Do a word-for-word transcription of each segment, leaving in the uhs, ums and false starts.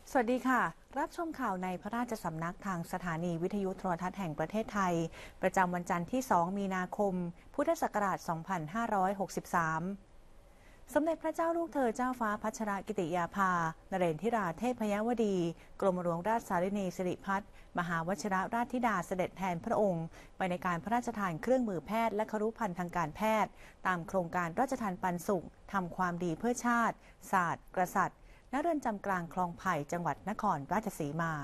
สวัสดีค่ะรับชมข่าวในพระราชสำนักทางสถานีวิทยุโทรทัศน์แห่งประเทศไทยประจำวันจันทร์ที่ สอง มีนาคม พุทธศักราช สองพันห้าร้อยหกสิบสาม สมเด็จพระเจ้าลูกเธอเจ้าฟ้าพัชรกิติยาภานเรนทิราเทพยวดีกรมหลวงราชสารินีสิริพัฒน์มหาวชิรราชธิดาเสด็จแทนพระองค์ไปในการพระราชทานเครื่องมือแพทย์และครุภัณฑ์ทางการแพทย์ตามโครงการราชทานปันสุขทำความดีเพื่อชาติศาสตร์กษัตริย์ณเรือนจำกลางคลองไผ่จังหวัดนครราชสีมา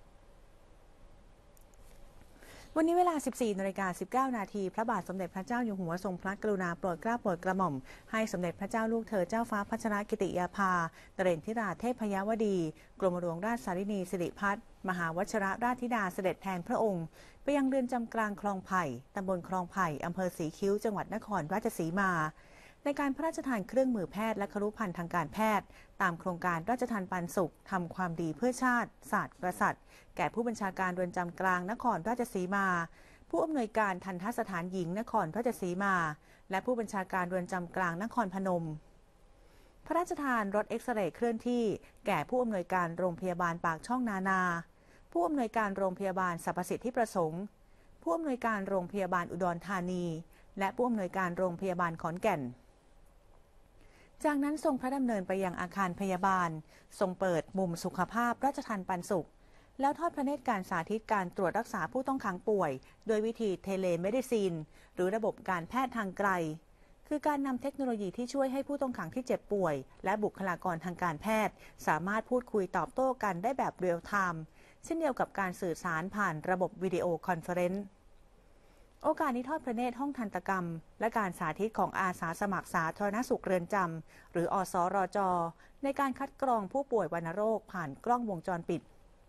วันนี้เวลา สิบสี่นาฬิกาสิบเก้า นาทีพระบาทสมเด็จพระเจ้าอยู่หัวทรงพระกรุณาโปรดเกล้าโปรดกระหม่อมให้สมเด็จพระเจ้าลูกเธอเจ้าฟ้าพัชรกิติยาภานเรนทิราเทพยวดีกรมหลวงราชสารินีสิริพัฒน์มหาวชิรราชธิดาเสด็จแทนพระองค์ไปยังเรือนจำกลางคลองไผ่ตำบลคลองไผ่อำเภอสีคิ้วจังหวัดนครราชสีมาในการพระราชทานเครื่องมือแพทย์และครุภัณฑ์ทางการแพทย์ตามโครงการราชทานปันสุขทำความดีเพื่อชาติศาสตร์กษัตริย์แก่ผู้บัญชาการเรือนจำกลางนครราชสีมาผู้อำนวยการทันทสถานหญิงนครราชสีมาและผู้บัญชาการเรือนจำกลางนครพนมพระราชทานรถเอ็กซเรย์เคลื่อนที่แก่ผู้อำนวยการโรงพยาบาลปากช่องนานาผู้อำนวยการโรงพยาบาลสรรพสิทธิประสงค์ผู้อำนวยการโรงพยาบาลอุดรธานีและผู้อำนวยการโรงพยาบาลขอนแก่นจากนั้นทรงพระดำเนินไปยังอาคารพยาบาลทรงเปิดมุมสุขภาพราชทานปันสุขแล้วทอดพระเนตรการสาธิตการตรวจรักษาผู้ต้องขังป่วยโดยวิธีเทเลเมดิซินหรือระบบการแพทย์ทางไกลคือการนำเทคโนโลยีที่ช่วยให้ผู้ต้องขังที่เจ็บป่วยและบุคลากรทางการแพทย์สามารถพูดคุยตอบโต้กันได้แบบเรียลไทม์เช่นเดียวกับการสื่อสารผ่านระบบวิดีโอคอนเฟอเรนซ์โอกาสนี้ทอดพระเนตรห้องทันตกรรมและการสาธิตของอาสาสมัครสาธารณสุขเรือนจำหรืออสรจในการคัดกรองผู้ป่วยวัณโรคผ่านกล้องวงจรปิด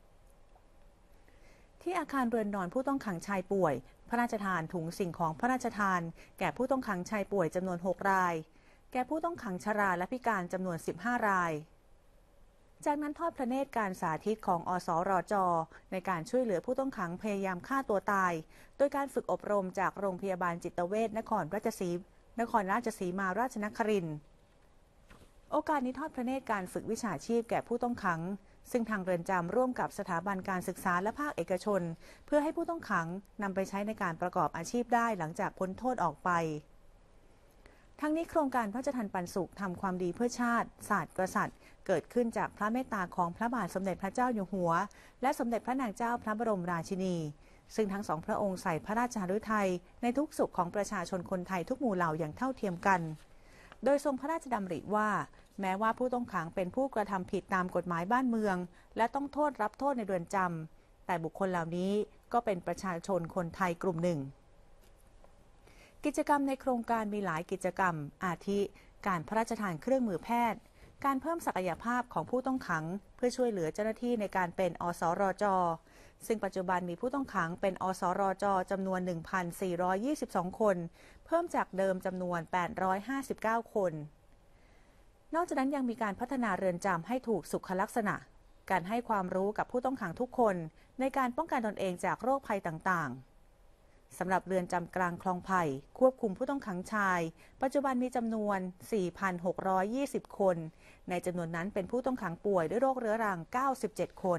ที่อาคารเรือนนอนผู้ต้องขังชายป่วยพระราชทานถุงสิ่งของพระราชทานแก่ผู้ต้องขังชายป่วยจำนวนหกรายแก่ผู้ต้องขังชราและพิการจำนวนสิบห้ารายจากนั้นทอดพระเนตรการสาธิตของอสรจในการช่วยเหลือผู้ต้องขังพยายามฆ่าตัวตายโดยการฝึกอบรมจากโรงพยาบาลจิตเวชนครราชสีนครราชสีมาราชนครินทร์โอกาสนี้ทอดพระเนตรการฝึกวิชาชีพแก่ผู้ต้องขังซึ่งทางเรือนจำร่วมกับสถาบันการศึกษาและภาคเอกชนเพื่อให้ผู้ต้องขังนำไปใช้ในการประกอบอาชีพได้หลังจากพ้นโทษออกไปทั้งนี้โครงการพระราชทานปันสุขทำความดีเพื่อชาติศาสตร์กษัตริย์เกิดขึ้นจากพระเมตตาของพระบาทสมเด็จพระเจ้าอยู่หัวและสมเด็จพระนางเจ้าพระบรมราชินีซึ่งทั้งสองพระองค์ใส่พระราชฤทัยในทุกสุขของประชาชนคนไทยทุกหมู่เหล่าอย่างเท่าเทียมกันโดยทรงพระราชดำริว่าแม้ว่าผู้ต้องขังเป็นผู้กระทำผิดตามกฎหมายบ้านเมืองและต้องโทษรับโทษในเรือนจำแต่บุคคลเหล่านี้ก็เป็นประชาชนคนไทยกลุ่มหนึ่งกิจกรรมในโครงการมีหลายกิจกรรมอาทิการพระราชทานเครื่องมือแพทย์การเพิ่มศักยภาพของผู้ต้องขังเพื่อช่วยเหลือเจ้าหน้าที่ในการเป็นอสรจซึ่งปัจจุบันมีผู้ต้องขังเป็นอสรจจำนวน หนึ่งพันสี่ร้อยยี่สิบสอง คนเพิ่มจากเดิมจำนวนแปดร้อยห้าสิบเก้าคนนอกจากนั้นยังมีการพัฒนาเรือนจำให้ถูกสุขลักษณะการให้ความรู้กับผู้ต้องขังทุกคนในการป้องกันตนเองจากโรคภัยต่างๆสำหรับเรือนจำกลางคลองไผ่ควบคุมผู้ต้องขังชายปัจจุบันมีจำนวน สี่พันหกร้อยยี่สิบ คนในจำนวนนั้นเป็นผู้ต้องขังป่วยด้วยโรคเรื้อรังเก้าสิบเจ็ดคน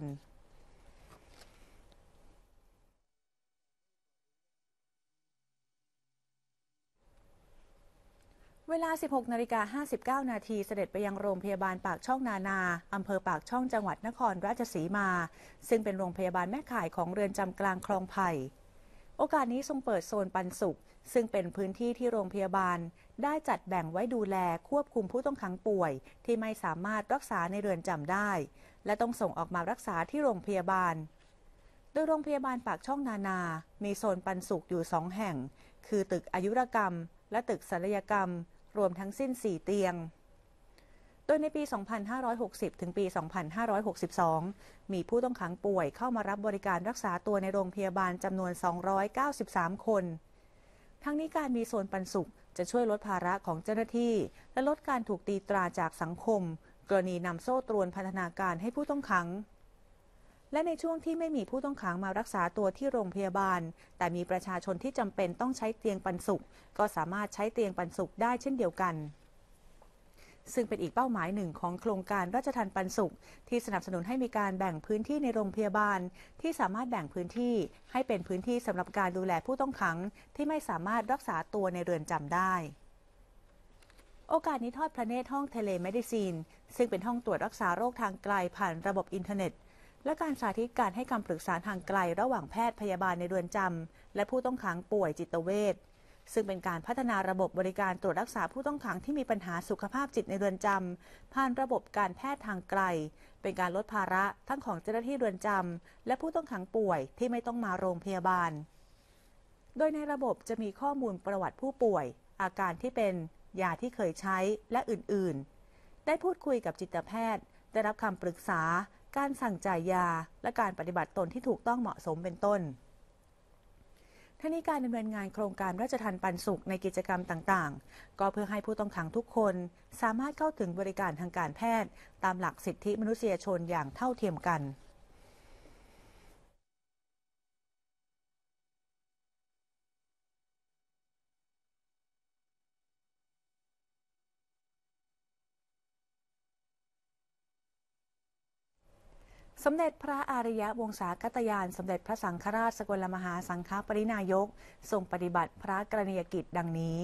เวลา สิบหกนาฬิกาห้าสิบเก้า นาทีเสด็จไปยังโรงพยาบาลปากช่องนานาอำเภอปากช่องจังหวัดนครราชสีมาซึ่งเป็นโรงพยาบาลแม่ข่ายของเรือนจำกลางคลองไผ่โอกาสนี้ทรงเปิดโซนปันสุขซึ่งเป็นพื้นที่ที่โรงพยาบาลได้จัดแบ่งไว้ดูแลควบคุมผู้ต้องขังป่วยที่ไม่สามารถรักษาในเรือนจำได้และต้องส่งออกมารักษาที่โรงพยาบาลโดยโรงพยาบาลปากช่องนานามีโซนปันสุขอยู่สองแห่งคือตึกอายุรกรรมและตึกศัลยกรรมรวมทั้งสิ้นสี่เตียงโดยในปี สองพันห้าร้อยหกสิบ ถึงปี สองพันห้าร้อยหกสิบสอง มีผู้ต้องขังป่วยเข้ามารับบริการรักษาตัวในโรงพยาบาลจำนวน สองร้อยเก้าสิบสาม คนทั้งนี้การมีโซนปันสุขจะช่วยลดภาระของเจ้าหน้าที่และลดการถูกตีตราจากสังคมกรณีนำโซ่ตรวนพันธนาการให้ผู้ต้องขังและในช่วงที่ไม่มีผู้ต้องขังมารักษาตัวที่โรงพยาบาลแต่มีประชาชนที่จำเป็นต้องใช้เตียงปันสุขก็สามารถใช้เตียงปันสุขได้เช่นเดียวกันซึ่งเป็นอีกเป้าหมายหนึ่งของโครงการราชทัณฑ์ปันสุขที่สนับสนุนให้มีการแบ่งพื้นที่ในโรงพยาบาลที่สามารถแบ่งพื้นที่ให้เป็นพื้นที่สำหรับการดูแลผู้ต้องขังที่ไม่สามารถรักษาตัวในเรือนจำได้โอกาสนี้ทอดพระเนตรห้องเทเลเมดิซีนซึ่งเป็นห้องตรวจรักษาโรคทางไกลผ่านระบบอินเทอร์เน็ตและการสาธิตการให้คำปรึกษาทางไกลระหว่างแพทย์พยาบาลในเรือนจำและผู้ต้องขังป่วยจิตเวชซึ่งเป็นการพัฒนาระบบบริการตรวจรักษาผู้ต้องขังที่มีปัญหาสุขภาพจิตในเรือนจำผ่านระบบการแพทย์ทางไกลเป็นการลดภาระทั้งของเจ้าหน้าที่เรือนจำและผู้ต้องขังป่วยที่ไม่ต้องมาโรงพยาบาลโดยในระบบจะมีข้อมูลประวัติผู้ป่วยอาการที่เป็นยาที่เคยใช้และอื่นๆได้พูดคุยกับจิตแพทย์ได้รับคำปรึกษาการสั่งจ่ายยาและการปฏิบัติตนที่ถูกต้องเหมาะสมเป็นต้นทั้งนี้การดำเนินงานโครงการราชทัณฑ์ปันสุขในกิจกรรมต่างๆก็เพื่อให้ผู้ต้องขังทุกคนสามารถเข้าถึงบริการทางการแพทย์ตามหลักสิทธิมนุษยชนอย่างเท่าเทียมกันสมเด็จพระอริยวงศากัตยานสมเด็จพระสังฆราชสกลมหาสังฆปรินายกทรงปฏิบัติพระกรณียกิจดังนี้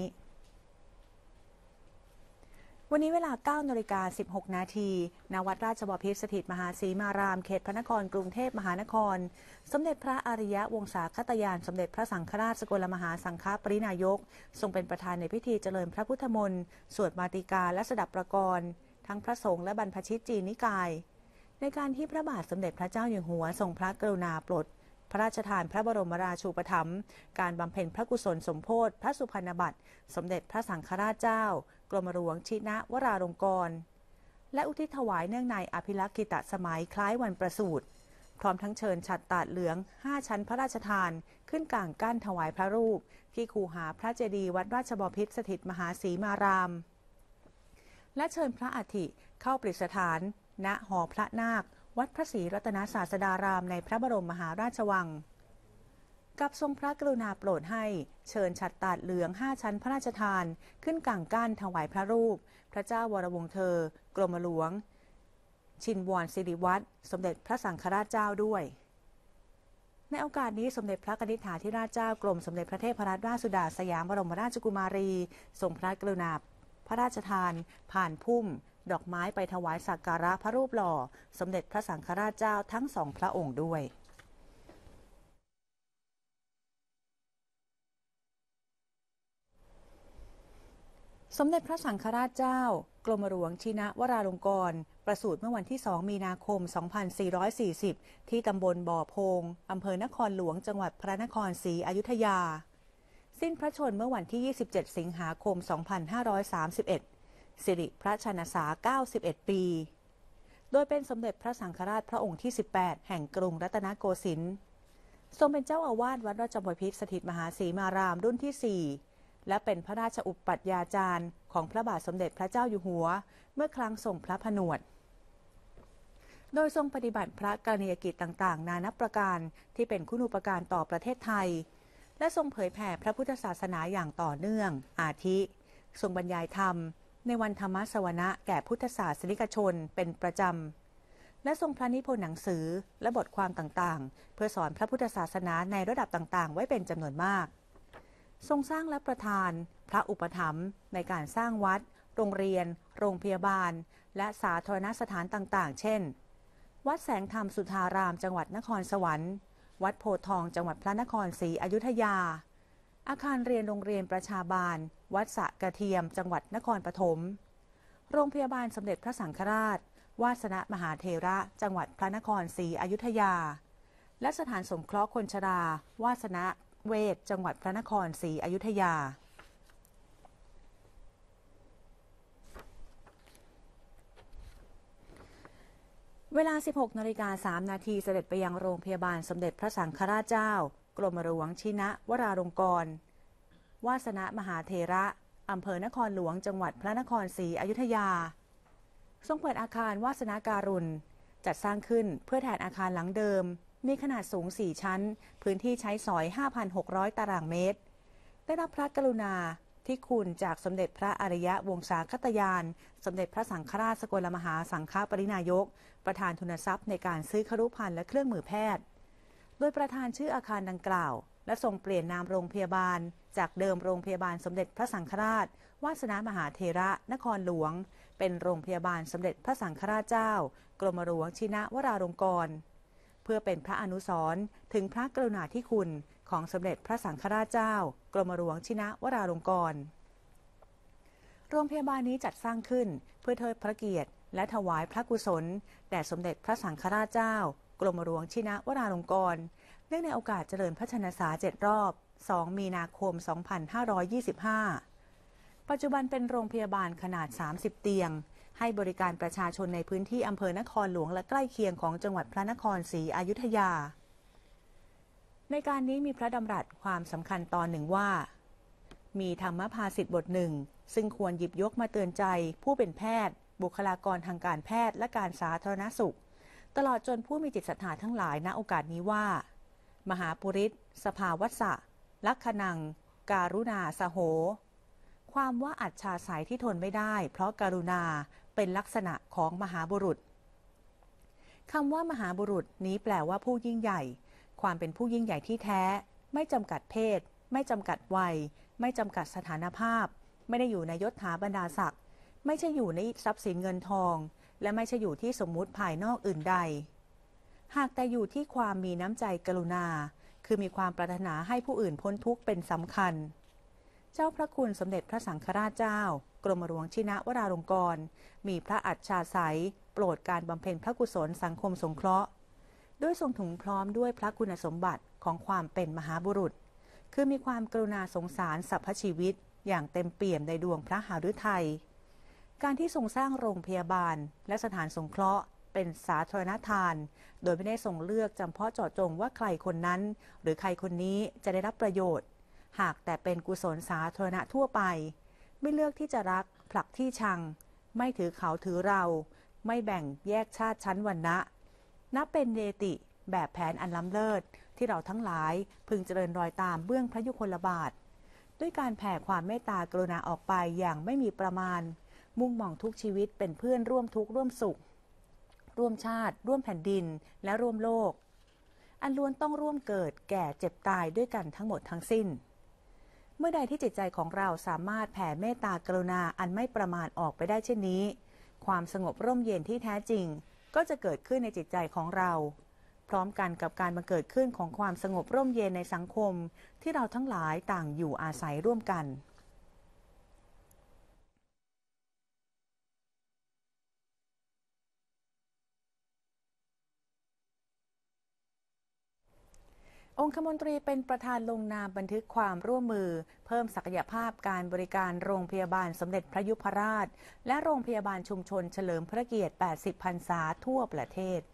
วันนี้เวลา เก้านาฬิกาสิบหกนาที ณ วัดราชบพิตรสถิตมหาสีมารามเขตพระนครกรุงเทพมหานครสมเด็จพระอริยวงศาคตยานสมเด็จพระสังฆราชสกลมหาสังฆปรินายกทรงเป็นประธานในพิธีเจริญพระพุทธมนต์สวดมาติกาและสดับประกรณ์ทั้งพระสงฆ์และบรรพชิตจีนนิกายในการที่พระบาทสมเด็จพระเจ้าอยู่หัวทรงพระกรุณาโปรดพระราชทานพระบรมราชูปถัมภ์การบำเพ็ญพระกุศลสมโภชพระสุพรรณบัตรสมเด็จพระสังฆราชเจ้ากรมหลวงชินะวราลงกรณ์และอุทิศถวายเนื่องในอภิลักษิตสมัยคล้ายวันประสูติพร้อมทั้งเชิญฉัตรตาดเหลืองห้าชั้นพระราชทานขึ้นกลางกั้นถวายพระรูปที่คูหาพระเจดีย์วัดราชบพิตรสถิตมหาสีมารามและเชิญพระอัฐิเข้าประดิษฐานณหอพระนาควัดพระศรีรัตนศาสดารามในพระบรมมหาราชวังกับทรงพระกรุณาโปรดให้เชิญฉัตรตาดเหลืองห้าชั้นพระราชทานขึ้นกลางกั้นถวายพระรูปพระเจ้าวรวงศ์เธอกรมหลวงชินวรสิริวัฒน์สมเด็จพระสังฆราชเจ้าด้วยในโอกาสนี้สมเด็จพระกนิษฐาธิราชเจ้ากรมสมเด็จพระเทพรัตนราชสุดาสยามบรมราชกุมารีทรงพระกรุณาพระราชทานผ่านพุ่มดอกไม้ไปถวายสักการะพระรูปหล่อสมเด็จพระสังฆราชเจ้าทั้งสองพระองค์ด้วยสมเด็จพระสังฆราชเจ้ากรมหลวงชินะวราลงกรณ์ประสูติเมื่อวันที่สองมีนาคมสองพันสี่ร้อยสี่สิบที่ตำบลบ่อโพงอำเภอนครหลวงจังหวัดพระนครศรีอยุธยาสิ้นพระชนม์เมื่อวันที่ยี่สิบเจ็ดสิงหาคมสองพันห้าร้อยสามสิบเอ็ดสิริพระชนสาเก้าสิบเอ็ดปีโดยเป็นสมเด็จพระสังฆราชพระองค์ที่สิบแปดแห่งกรุงรัตนโกสินทร์ทรงเป็นเจ้าอาวาสวัดราชบพิตรสถิตมหาสีมารามรุ่นที่สี่และเป็นพระราชอุปัฏญาจารย์ของพระบาทสมเด็จพระเจ้าอยู่หัวเมื่อครั้งทรงพระผนวดโดยทรงปฏิบัติพระกรณียกิจต่างๆนานับประการที่เป็นคุณูปการต่อประเทศไทยและทรงเผยแผ่พระพุทธศาสนาอย่างต่อเนื่องอาทิทรงบรรยายธรรมในวันธรรมสวนะแก่พุทธศาสนิกชนเป็นประจำและทรงพระนิพนธ์หนังสือและบทความต่างๆเพื่อสอนพระพุทธศาสนาในระดับต่างๆไว้เป็นจำนวนมากทรงสร้างและประทานพระอุปถัมภ์ในการสร้างวัดโรงเรียนโรงพยาบาลและสาธารณสถานต่างๆเช่นวัดแสงธรรมสุทธารามจังหวัดนครสวรรค์วัดโพธิ์ทองจังหวัดพระนครศรีอยุธยาอาคารเรียนโรงเรียนประชาบาลวัดสระกระเทียมจังหวัดนครปฐมโรงพยาบาลสมเด็จพระสังฆราชวาสนมหาเถระจังหวัดพระนครศรีอยุธยาและสถานสงเคราะห์คนชราวาสนเวชจังหวัดพระนครศรีอยุธยาเวลา สิบหกนาฬิกาสามนาทีเสด็จไปยังโรงพยาบาลสมเด็จพระสังฆราชเจ้ากรมหลวงชินะวราลงกรณ์วาสนมหาเถระอำเภอนครหลวงจังหวัดพระนครศรีอยุธยาทรงเปิดอาคารวาสนาการุณจัดสร้างขึ้นเพื่อแทนอาคารหลังเดิมมีขนาดสูงสี่ชั้นพื้นที่ใช้สอย ห้าพันหกร้อย ตารางเมตรได้รับพระกรุณาที่คุณจากสมเด็จพระอริยวงศาคตยานสมเด็จพระสังฆราชสกลมหาสังฆปรินายกประธานทุนทรัพย์ในการซื้อครุภัณฑ์และเครื่องมือแพทย์โดยประธานชื่ออาคารดังกล่าวและทรงเปลี่ยนนามโรงพยาบาลจากเดิมโรงพยาบาลสมเด็จพระสังฆราชวาสนามหาเถระนครหลวงเป็นโรงพยาบาลสมเด็จพระสังฆราชเจ้ากรมหลวงชินวราลงกรณ์เพื่อเป็นพระอนุสรณ์ถึงพระกรุณาธิคุณของสมเด็จพระสังฆราชเจ้ากรมหลวงชินวราลงกรณ์โรงพยาบาลนี้จัดสร้างขึ้นเพื่อเทิดพระเกียรติและถวายพระกุศลแด่สมเด็จพระสังฆราชเจ้ากรมหลวงชินวราลงกรณ์เนื่องในโอกาสเจริญพระชนสาเจ็ดรอบสองมีนาคมสองพันห้าร้อยยี่สิบห้าปัจจุบันเป็นโรงพยาบาลขนาดสามสิบเตียงให้บริการประชาชนในพื้นที่อำเภอนครหลวงและใกล้เคียงของจังหวัดพระนครศรีอยุธยาในการนี้มีพระดำรัสความสำคัญตอนหนึ่งว่ามีธรรมภาษิตบทหนึ่งซึ่งควรหยิบยกมาเตือนใจผู้เป็นแพทย์บุคลากรทางการแพทย์และการสาธารณสุขตลอดจนผู้มีจิตศรัทธาทั้งหลายณโอกาสนี้ว่ามหาปุริสสภาวัสสะลักขณังการุณาสโหความว่าอัจฉาสายที่ทนไม่ได้เพราะการุณาเป็นลักษณะของมหาบุรุษคำว่ามหาบุรุษนี้แปลว่าผู้ยิ่งใหญ่ความเป็นผู้ยิ่งใหญ่ที่แท้ไม่จำกัดเพศไม่จำกัดวัยไม่จำกัดสถานภาพไม่ได้อยู่ในยศถาบรรดาศักดิ์ไม่ใช่อยู่ในทรัพย์สินเงินทองและไม่ใช่อยู่ที่สมมุติภายนอกอื่นใดหากแต่อยู่ที่ความมีน้ำใจกรุณาคือมีความปรารถนาให้ผู้อื่นพ้นทุกข์เป็นสำคัญเจ้าพระคุณสมเด็จพระสังฆราชเจ้ากรมหลวงชินวราลงกรณ์มีพระอัจฉาสัยโปรดการบำเพ็ญพระกุศลสังคมสงเคราะห์ด้วยทรงถึงพร้อมด้วยพระคุณสมบัติของความเป็นมหาบุรุษคือมีความกรุณาสงสารสรรพชีวิตอย่างเต็มเปี่ยมในดวงพระหฤทัยการที่ทรงสร้างโรงพยาบาลและสถานสงเคราะห์เป็นสาธารณทานโดยไม่ได้ทรงเลือกจำเพาะเจาะจงว่าใครคนนั้นหรือใครคนนี้จะได้รับประโยชน์หากแต่เป็นกุศลสาธารณะทั่วไปไม่เลือกที่จะรักผลักที่ชังไม่ถือเขาถือเราไม่แบ่งแยกชาติชั้นวรรณะนับเป็นเนติแบบแผนอันล้ำเลิศที่เราทั้งหลายพึงเจริญรอยตามเบื้องพระยุคลบาทด้วยการแผ่ความเมตตากรุณาออกไปอย่างไม่มีประมาณมุ่งมองทุกชีวิตเป็นเพื่อนร่วมทุกข์ร่วมสุขร่วมชาติร่วมแผ่นดินและร่วมโลกอันล้วนต้องร่วมเกิดแก่เจ็บตายด้วยกันทั้งหมดทั้งสิ้นเมื่อใดที่จิตใจของเราสามารถแผ่เมตตากรุณาอันไม่ประมาณออกไปได้เช่นนี้ความสงบร่มเย็นที่แท้จริงก็จะเกิดขึ้นในจิตใจของเราพร้อมกันกับการบังเกิดขึ้นของความสงบร่มเย็นในสังคมที่เราทั้งหลายต่างอยู่อาศัยร่วมกันองคมนตรีเป็นประธานลงนามบันทึกความร่วมมือเพิ่มศักยภาพการบริการโรงพยาบาลสมเด็จพระยุพราชและโรงพยาบาลชุมชนเฉลิมพระเกียรติแปดสิบพรรษาทั่วประเทศ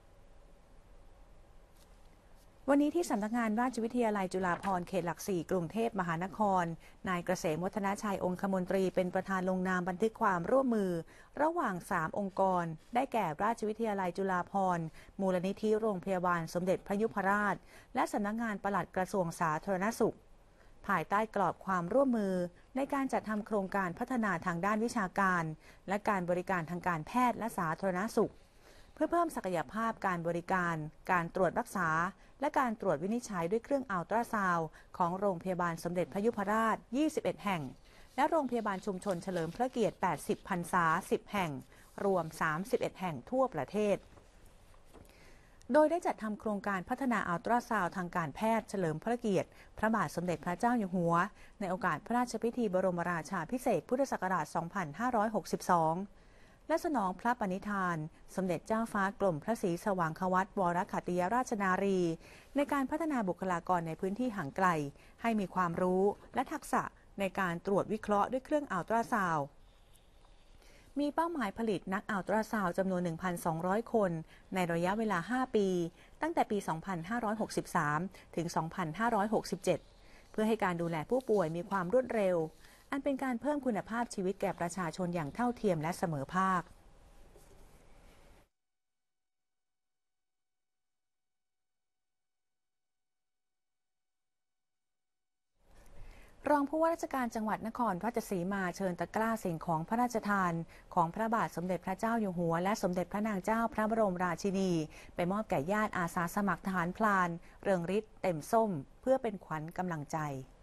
วันนี้ที่สำนักงานราชวิทยาลัยจุฬาภรณ์เขตหลักสี่กรุงเทพมหานครนายเกษมวัฒนชัยองคมนตรีเป็นประธานลงนามบันทึกความร่วมมือระหว่างสามองค์กรได้แก่ราชวิทยาลัยจุฬาภรณ์มูลนิธิโรงพยาบาลสมเด็จพระยุพราชและสำนักงานปลัดกระทรวงสาธารณสุขภายใต้กรอบความร่วมมือในการจัดทำโครงการพัฒนาทางด้านวิชาการและการบริการทางการแพทย์และสาธารณสุขเพื่อเพิ่มศักยภาพการบริการการตรวจรักษาและการตรวจวินิจฉัยด้วยเครื่องอัลตราซาวด์ของโรงพยาบาลสมเด็จพระยุพราชยี่สิบเอ็ดแห่งและโรงพยาบาลชุมชนเฉลิมพระเกียรติแปดสิบพรรษาสิบแห่งรวมสามสิบเอ็ดแห่งทั่วประเทศโดยได้จัดทำโครงการพัฒนาอัลตราซาวด์ทางการแพทย์เฉลิมพระเกียรติพระบาทสมเด็จพระเจ้าอยู่หัวในโอกาสพระราชพิธีบรมราชาภิเษกพุทธศักราชสองพันห้าร้อยหกสิบสองและสนองพระปณิธานสมเด็จเจ้าฟ้ากรมพระศรีสว่างควัตรวรขัตติยราชนารีในการพัฒนาบุคลากรในพื้นที่ห่างไกลให้มีความรู้และทักษะในการตรวจวิเคราะห์ด้วยเครื่องอัลตราซาวด์มีเป้าหมายผลิตนักอัลตราซาวด์จำนวน หนึ่งพันสองร้อย คนในระยะเวลาห้าปีตั้งแต่ปี สองพันห้าร้อยหกสิบสาม ถึง สองพันห้าร้อยหกสิบเจ็ด เพื่อให้การดูแลผู้ป่วยมีความรวดเร็วอันเป็นการเพิ่มคุณภาพชีวิตแก่ประชาชนอย่างเท่าเทียมและเสมอภาครองผู้ว่าราชการจังหวัดนครราชสีมาเชิญตะกร้าสิ่งของพระราชทานของพระบาทสมเด็จพระเจ้าอยู่หัวและสมเด็จพระนางเจ้าพระบรมราชินีไปมอบแก่ญาติอาสาสมัครทหารพลานเรืองฤทธิ์เต็มส้มเพื่อเป็นขวัญกำลังใจ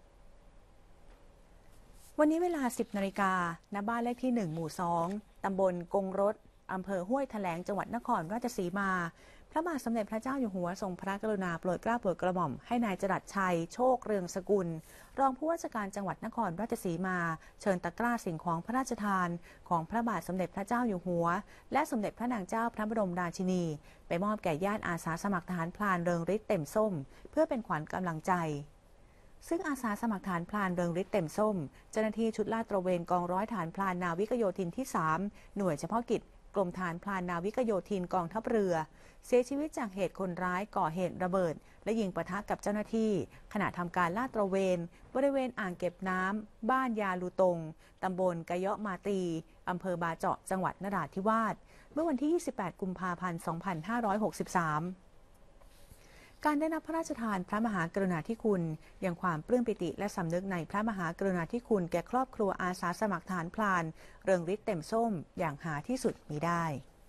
วันนี้เวลา สิบนาฬิกา ณ บ้านเลขที่ หนึ่ง หมู่ สอง ตำบลกงรถอำเภอห้วยแถลงจังหวัดนครราชสีมาพระบาทสมเด็จพระเจ้าอยู่หัวทรงพระกรุณาโปรดเกล้าโปรดกระหม่อมให้นายจรัสชัยโชคเรืองสกุลรองผู้ว่าราชการจังหวัดนครราชสีมาเชิญตะกร้าสิ่งของพระราชทานของพระบาทสมเด็จพระเจ้าอยู่หัวและสมเด็จพระนางเจ้าพระบรมราชินีไปมอบแก่ญาติอาสาสมัครทหารพลานเริงฤทธิ์เต็มส้มเพื่อเป็นขวัญกำลังใจซึ่งอาสาสมัครฐานพลานเริงฤทธิ์เต็มส้มเจ้าหน้าที่ชุดลาดตระเวนกองร้อยฐานพลานนาวิกโยธินที่สามหน่วยเฉพาะกิจกรมฐานพลานนาวิกโยธินกองทัพเรือเสียชีวิตจากเหตุคนร้ายก่อเหตุระเบิดและยิงปะทะกับเจ้าหน้าที่ขณะทำการลาดตระเวนบริเวณอ่างเก็บน้ำบ้านยาลูตงตำบลกะเยาะมาตีอำเภอบาเจาะจังหวัดนราธิวาสเมื่อวันที่ยี่สิบแปดกุมภาพันธ์สองพันห้าร้อยหกสิบสามการได้รับพระราชทานพระมหากรุณาธิคุณยังความปลื้มปิติและสำนึกในพระมหากรุณาธิคุณแก่ครอบครัวอาสาสมัครฐานพลานเริงฤทธิ์เต็มส้มอย่างหาที่สุดมิได้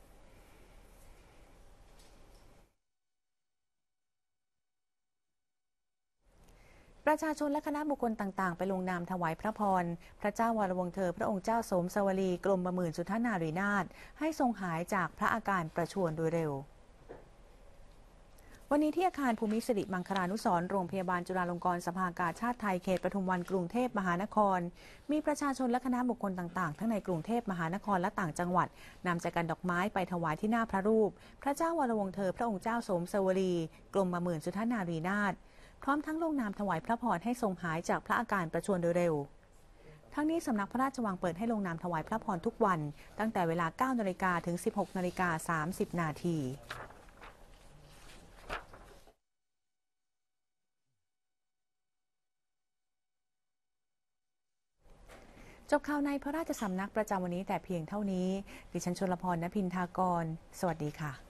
ประชาชนและคณะบุคคลต่างๆไปลงนามถวายพระพรพระเจ้าวรวงศ์เธอพระองค์เจ้าสมสวลีกรมบำเหน็จสุทธนารีนาถให้ทรงหายจากพระอาการประชวรโดยเร็ววันนี้ที่อาคารภูมิสิริมังคลานุสรณ์โรงพยาบาลจุฬาลงกรณ์สภากาชาดไทยเขตปทุมวันกรุงเทพมหานครมีประชาชนและคณะบุคคลต่างๆทั้งในกรุงเทพมหานครและต่างจังหวัดนำจักรดอกไม้ไปถวายที่หน้าพระรูปพระเจ้าวรวงศ์เธอพระองค์เจ้าสมสวลีกรมบำเหน็จสุทธนารีนาถพร้อมทั้งลงนามถวายพระพรให้ทรงหายจากพระอาการประชวรโดยเร็วทั้งนี้สำนักพระราชวังเปิดให้ลงนามถวายพระพรทุกวันตั้งแต่เวลา เก้านาฬิกา ถึง สิบหกนาฬิกาสามสิบนาทีจบข่าวในพระราชสำนักประจำวันนี้แต่เพียงเท่านี้ดิฉันชลพร ณ พินทากรสวัสดีค่ะ